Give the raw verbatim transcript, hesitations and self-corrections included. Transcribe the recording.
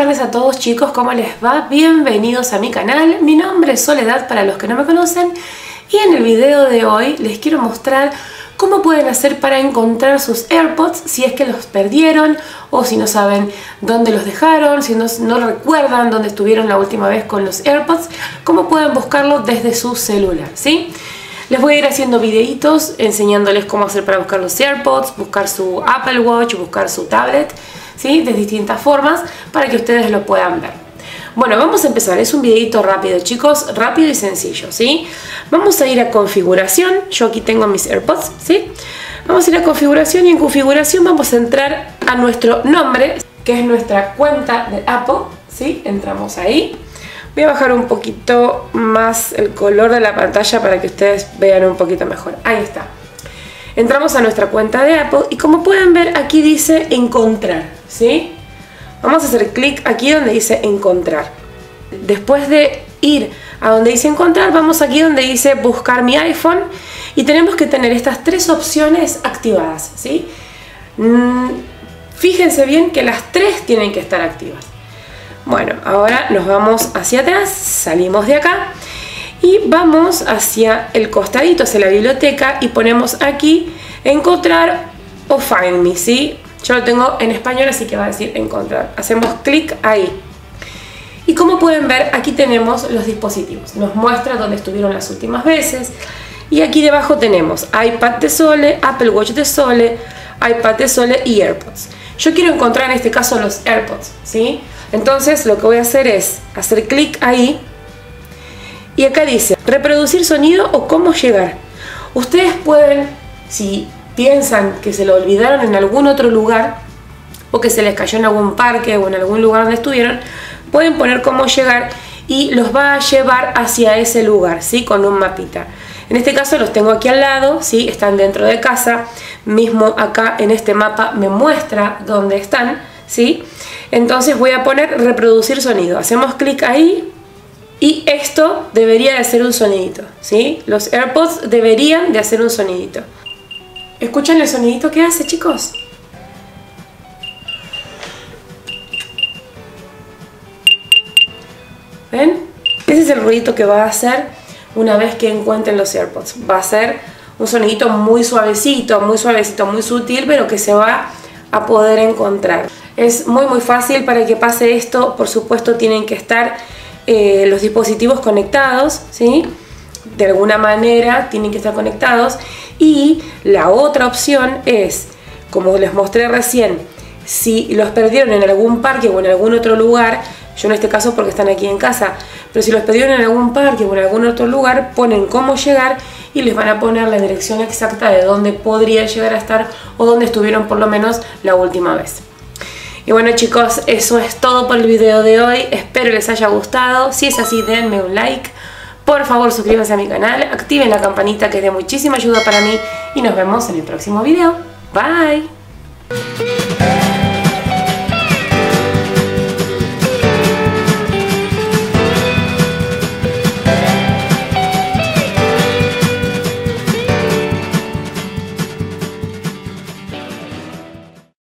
tardes a todos, chicos, ¿cómo les va? Bienvenidos a mi canal. Mi nombre es Soledad para los que no me conocen y en el video de hoy les quiero mostrar cómo pueden hacer para encontrar sus AirPods si es que los perdieron o si no saben dónde los dejaron, si no, no recuerdan dónde estuvieron la última vez con los AirPods, cómo pueden buscarlo desde su celular, ¿sí? Les voy a ir haciendo videitos enseñándoles cómo hacer para buscar los AirPods, buscar su Apple Watch, buscar su tablet, ¿sí? De distintas formas para que ustedes lo puedan ver. Bueno, vamos a empezar. Es un videito rápido, chicos, rápido y sencillo, ¿sí? Vamos a ir a configuración. Yo aquí tengo mis AirPods, ¿sí? Vamos a ir a configuración y en configuración vamos a entrar a nuestro nombre, que es nuestra cuenta de Apple, ¿sí? Entramos ahí. Voy a bajar un poquito más el color de la pantalla para que ustedes vean un poquito mejor. Ahí está. Entramos a nuestra cuenta de Apple y como pueden ver aquí dice encontrar, ¿sí? Vamos a hacer clic aquí donde dice encontrar. Después de ir a donde dice encontrar, vamos aquí donde dice buscar mi iPhone y tenemos que tener estas tres opciones activadas, ¿sí? Mm, fíjense bien que las tres tienen que estar activas. Bueno, ahora nos vamos hacia atrás, salimos de acá y vamos hacia el costadito, hacia la biblioteca y ponemos aquí encontrar o find me, ¿sí? Yo lo tengo en español, así que va a decir encontrar. Hacemos clic ahí. Y como pueden ver, aquí tenemos los dispositivos. Nos muestra dónde estuvieron las últimas veces. Y aquí debajo tenemos iPad de Sole, Apple Watch de Sole, iPad de Sole y AirPods. Yo quiero encontrar en este caso los AirPods, ¿sí? Entonces lo que voy a hacer es hacer clic ahí. Y acá dice reproducir sonido o cómo llegar. Ustedes pueden, si piensan que se lo olvidaron en algún otro lugar o que se les cayó en algún parque o en algún lugar donde estuvieron, pueden poner cómo llegar y los va a llevar hacia ese lugar, ¿sí? Con un mapita. En este caso los tengo aquí al lado, ¿sí? Están dentro de casa, mismo acá en este mapa me muestra dónde están, ¿sí? Entonces voy a poner reproducir sonido, hacemos clic ahí y esto debería de hacer un sonidito, ¿sí? Los AirPods deberían de hacer un sonidito. ¿Escuchan el sonidito que hace, chicos? ¿Ven? Ese es el ruidito que va a hacer una vez que encuentren los AirPods. Va a ser un sonidito muy suavecito, muy suavecito, muy sutil, pero que se va a poder encontrar. Es muy muy fácil. Para que pase esto, por supuesto, tienen que estar eh, los dispositivos conectados, ¿sí? De alguna manera tienen que estar conectados. Y la otra opción es, como les mostré recién, si los perdieron en algún parque o en algún otro lugar, yo en este caso porque están aquí en casa, pero si los perdieron en algún parque o en algún otro lugar, ponen cómo llegar y les van a poner la dirección exacta de dónde podrían llegar a estar o dónde estuvieron por lo menos la última vez. Y bueno, chicos, eso es todo por el video de hoy. Espero les haya gustado. Si es así, denme un like. Por favor, suscríbanse a mi canal, activen la campanita que es de muchísima ayuda para mí y nos vemos en el próximo video. Bye.